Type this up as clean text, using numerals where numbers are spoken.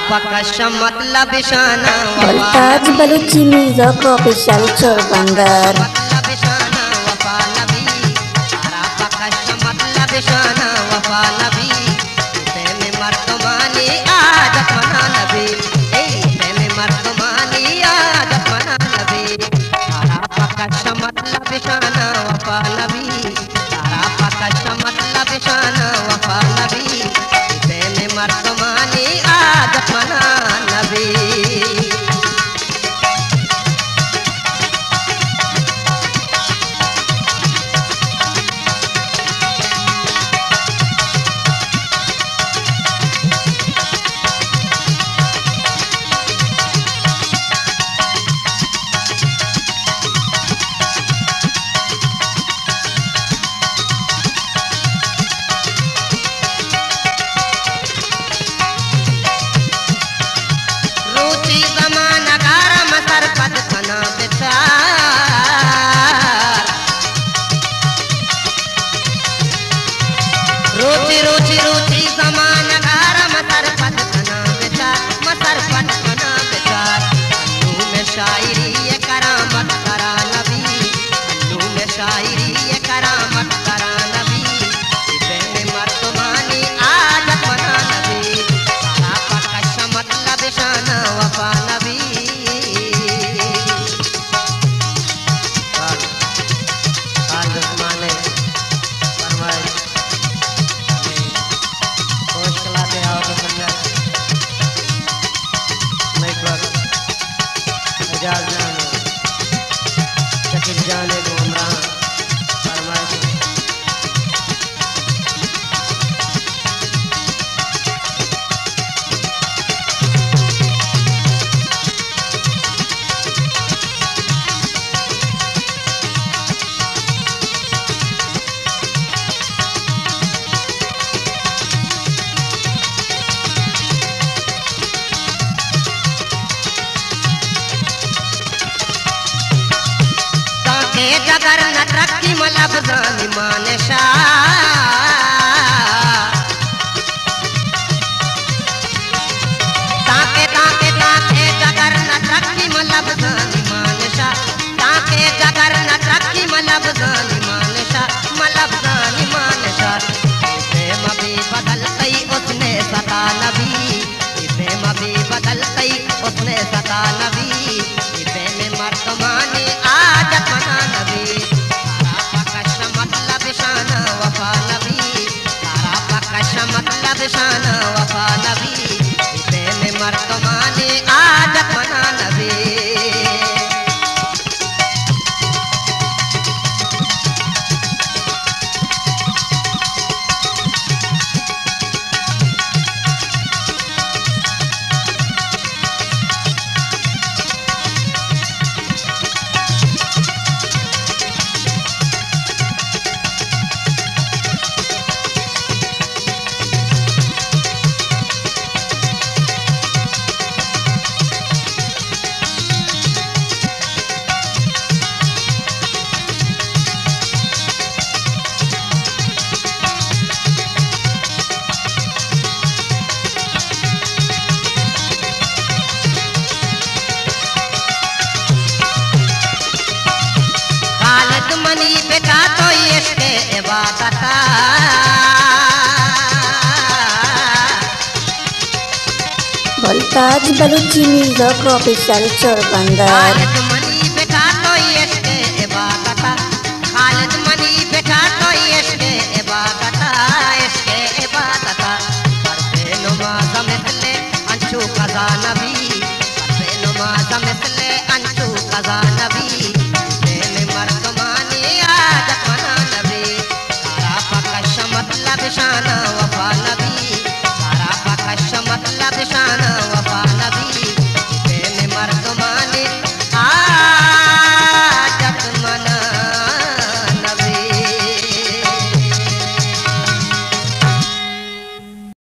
मतलब शाना वोल्टाज बलूची म्यूजिक ऑफिशियल चोरबंदर मतलब शाना वफा नबी में मर्दमानी आदत मना नबी में मर्दमानी आदत मना नबी मतलब शाना वफा नबी मतलब शाना वफा नबी में मर्दमानी आदत मना नबी रोची रोची रोची समान घर मसर पद खना बेचार मसर पद खना बेचार अन्नू में शायरी ये करामत करा नबी अन्नू में शायरी ये करामत करा नबी इसे में मर्दमानी आदत मना नबी सारा पकश मतलब शाना वफा नबी माने फरमाए जाने को उमरान फरमाए जगर न रखी मतलब जानी मान ताके ताके ताके जगर न रखी मतलब जानी मान ताके जगर न रखी मतलब जानी मान मतलब जानी मान प्रेम भी बदल गई उसने सता नबी प्रेम भी बदल गई उसने सता नबी प्रेम मर्दमानी आदत मना नबी सारा पकश मतलब शाना वफा नबी सारा पकश मतलब शाना वफा नबी प्रेम मर्दमानी आदत मना नबी मनी बेटा तो इसके इबादत वोल्टाज बलूची म्यूजिक ऑफिशियल चोरबंदर